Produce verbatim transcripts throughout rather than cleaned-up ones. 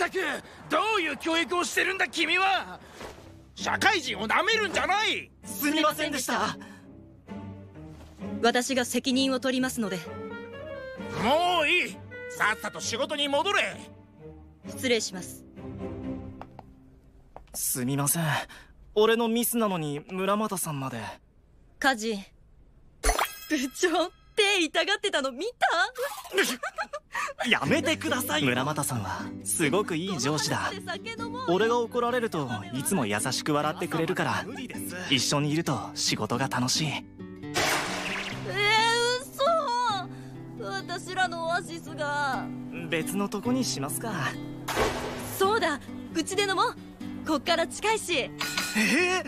ったくどういう教育をしてるんだ君は。社会人をなめるんじゃない。 すみませんでした。 私が責任を取りますので。 もういい、さっさと仕事に戻れ。 失礼します。 すみません、俺のミスなのに村又さんまで。 カジ、部長手痛がってたの見た？ やめてください。村又さんはすごくいい上司だ。俺が怒られるといつも優しく笑ってくれるから、一緒にいると仕事が楽しい。 えー、嘘。私らのオアシスが。 別のとこにしますか。 そうだ、うちで飲もう。こっから近いし。えー、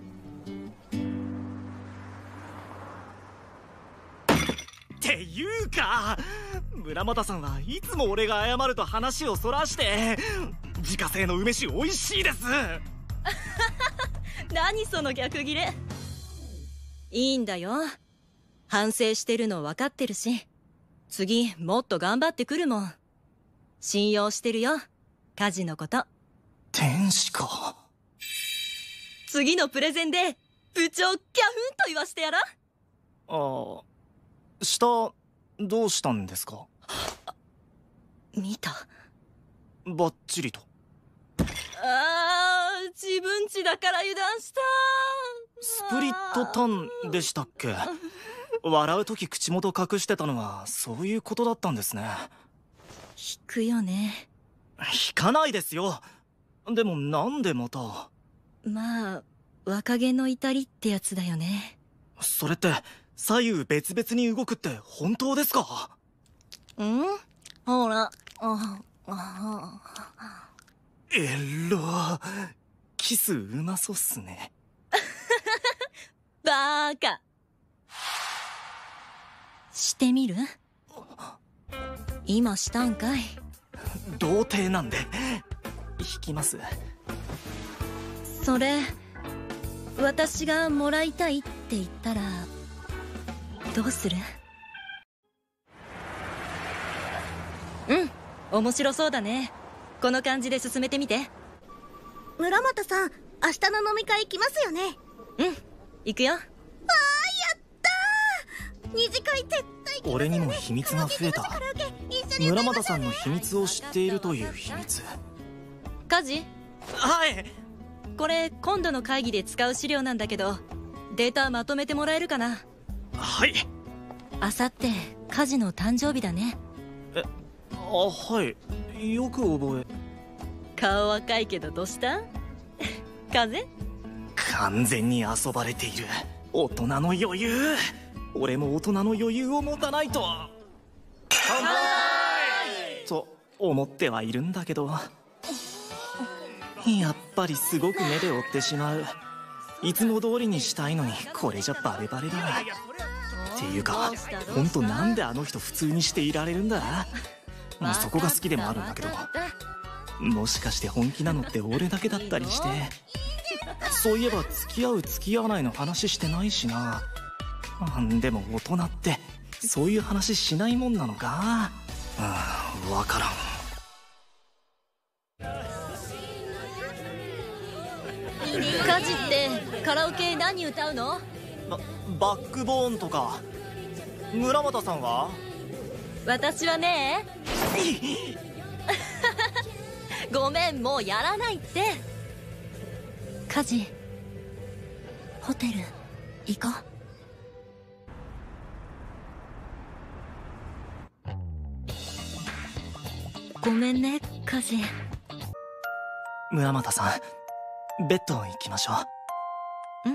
っていうか、村又さんはいつも俺が謝ると話をそらして、自家製の梅酒美味しいです。 何その逆ギレ。いいんだよ、反省してるの分かってるし、次もっと頑張ってくるもん。信用してるよ、家事のこと。 天使か。 次のプレゼンで部長キャフンと言わしてやら。 ああ、下どうしたんですか？ 見た？ バッチリと。 あー、自分ちだから油断した。 スプリットタンでしたっけ？笑うとき口元隠してたのはそういうことだったんですね。 引くよね。 引かないですよ。でもなんでまた。まあ若気の至りってやつだよね。 それって左右別々に動くって本当ですか？ ん？ほら、ああえろ、キスうまそうっすね。 バーカ。してみる？今したんかい。 童貞なんで引きます。 それ私がもらいたいって言ったらどうする？うん、面白そうだね。この感じで進めてみて。 村又さん、明日の飲み会行きますよね？ うん、行くよ。あー、やったー。二次会絶対来ますよね。 俺にも秘密が増えた。村又さんの秘密を知っているという秘密。 カジ？ はい。 これ今度の会議で使う資料なんだけど、データまとめてもらえるかな？ はい。 あさってカジの誕生日だね。 え、あ、はい、よく覚え。 顔赤いけどどうした？風邪？ 完全に遊ばれている。大人の余裕。俺も大人の余裕を持たないと。乾杯と思ってはいるんだけど、やっぱりすごく目で追ってしまう。いつも通りにしたいのにこれじゃバレバレだ。っていうか、ほんとなんであの人普通にしていられるんだ？もうそこが好きでもあるんだけど、もしかして本気なのって俺だけだったりして。そういえば付き合う付き合わないの話してないしな。でも大人ってそういう話しないもんなのか？うん、分からん。 カジってカラオケ何歌うの？ バ, バックボーンとか。村又さんは？ 私はねごめん、もうやらないって。カジ、ホテル行こう。ごめんね、カジ。 村又さん、ベッド行きましょう。うん。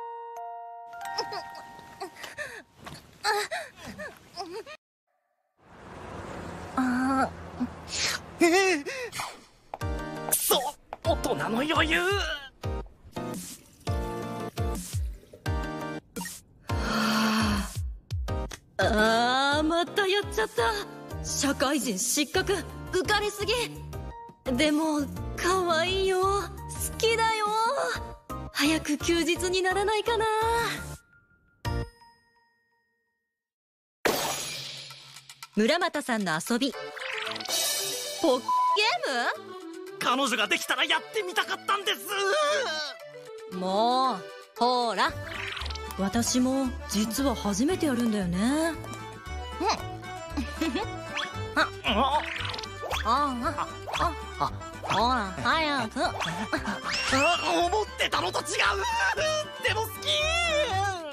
ああ。 ええ。くそ、大人の余裕。 はあ。ああ、またやっちゃった。社会人失格、浮かれすぎ。でも可愛いよ、好きだよ。早く休日にならないかな。村又さんの遊び、ポッゲーム？ 彼女ができたらやってみたかったんです。 もうほら、私も実は初めてやるんだよね。ああああ、ほら早く。 思ってたのと違う。でも好き。